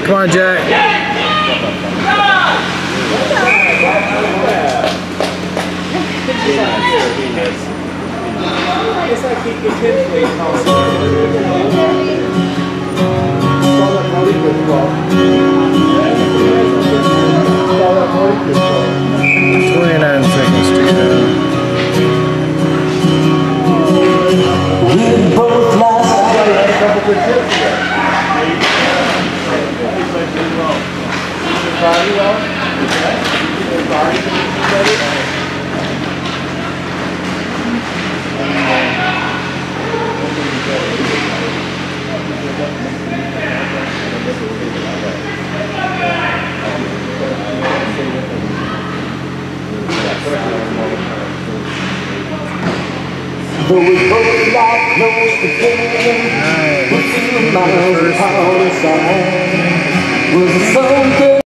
Come on, Jack. It's like he intentionally calls it. 29 seconds to go. We both lost. But we both got close together.